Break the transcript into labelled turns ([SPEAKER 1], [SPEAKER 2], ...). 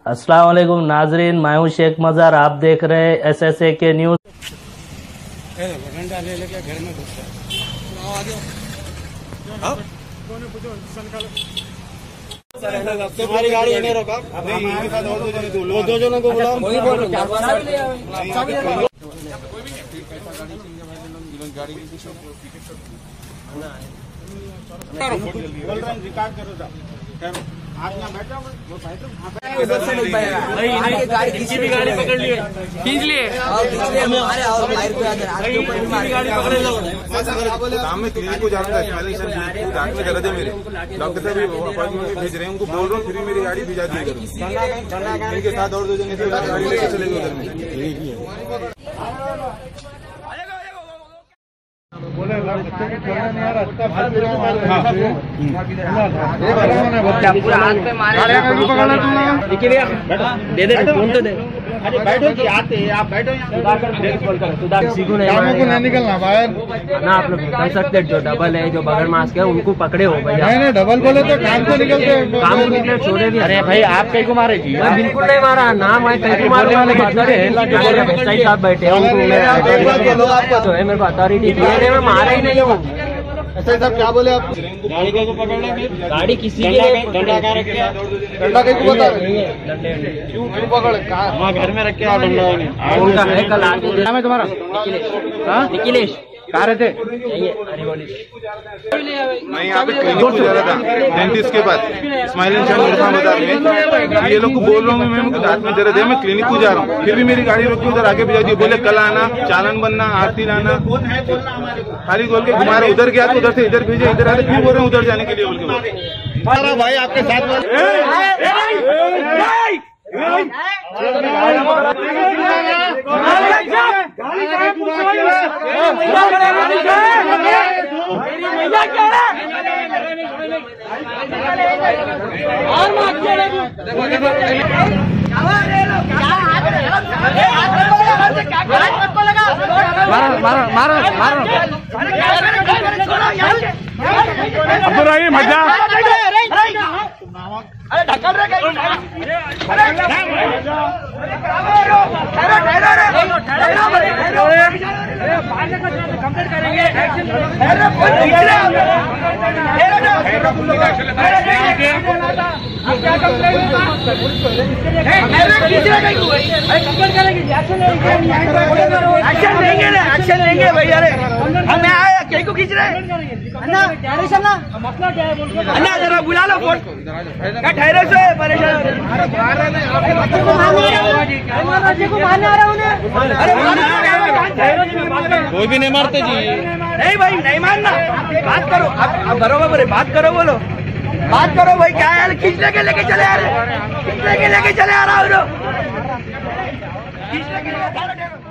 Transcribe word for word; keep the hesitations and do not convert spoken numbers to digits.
[SPEAKER 1] अस्सलाम वालेकुम नाजरीन, मैं हूं शेख मज़हर। आप देख रहे हैं एस एस ए के न्यूज़।
[SPEAKER 2] ले लेके घर में घुस तुम्हारी गाड़ी इन्हें रोका, नहीं दो जनों को बुलाओ। गाड़ी रिकॉर्ड करो। आप यहाँ बैठा उधर से नहीं पाएगा, गाड़ी किसी भी गाड़ी पकड़ लिए, खींच लिए गाड़ी पकड़े लोग।
[SPEAKER 3] काम में क्लिनिक को जाना था, जांच में जरूरत है मेरे डॉक्टर साहब अपॉइंटमेंट भेज रहे हैं, उनको बोल रहा हूँ फिर मेरी गाड़ी भिजा दी करूँ। इनके साथ और दो जने से गाड़ी लेके चलेंगे उधर में। बोले नहीं आ रहा,
[SPEAKER 4] पूरा हाथ पे मारे, दे दे फोन तो दे।
[SPEAKER 2] अरे बैठो कि आते आप बैठो यहाँ,
[SPEAKER 4] किसी को नहीं
[SPEAKER 2] निकलना बाहर
[SPEAKER 4] ना। आप लोग कह सकते जो डबल है, जो बगैर मास्क है उनको पकड़े हो भैया।
[SPEAKER 2] नहीं नहीं डबल बोले तो काम को निकलते,
[SPEAKER 4] काम को निकले छोड़े भी।
[SPEAKER 2] अरे भाई आप कहीं को मारे जी?
[SPEAKER 4] मैं बिल्कुल नहीं मारा ना, मैं कहीं को मारने वाले साहब बैठे हैं, उनको जो है मेरे को अथॉरिटी दी है, मैं मारा ही नहीं हूँ।
[SPEAKER 2] ऐसा साहब क्या बोले आप? गाड़ी को पकड़ लेंगे,
[SPEAKER 4] गाड़ी किसी के लिए
[SPEAKER 2] डंडा कहाँ रखे? डंडा कहीं को बता क्यों क्यों पकड़े? कहाँ घर में रखे डंडा?
[SPEAKER 4] उनका है कल आके।
[SPEAKER 2] नाम है तुम्हारा?
[SPEAKER 4] निखिलेश।
[SPEAKER 2] कहाँ रहते?
[SPEAKER 3] मैं यहाँ पे क्लिनिक को जा रहा था डेंटिस्ट के पास, smile and shine Mirza Bazar में। ये लोग को बोल रहा हूँ मैं, मैं हाथ में दर्द है, मैं क्लिनिक को जा रहा हूँ, फिर भी मेरी गाड़ी रोक के उधर आगे भिजा दी। बोले कल आना, चालान बनना, आरती लाना, खाली बोल के घुमा रहे। उधर गया तो उधर से इधर भेजे, इधर आते फिर बोल रहे हैं उधर जाने के लिए बोल के।
[SPEAKER 2] भाई आपके साथ
[SPEAKER 3] अब्दुल रहीम मजा
[SPEAKER 2] अरे ढक्कन रे कहीं कंप्लेंट करेंगे, एक्शन लेंगे ना, एक्शन लेंगे भाई। अरे हमें आया कहीं को खींच रहे अन्ना, मसला क्या है बोल के अन्ना जरा बुला लो फोन। क्या ठहरे से परेशान
[SPEAKER 3] कोई भी नहीं मारते जी।
[SPEAKER 2] नहीं भाई नहीं मानना, बात करो अब बरोबर बात करो, बोलो बात करो भाई। क्या यार खींचने के लेके चले आ रहे, खींचने के लेके चले आ रहा हूँ, खींचने के लेके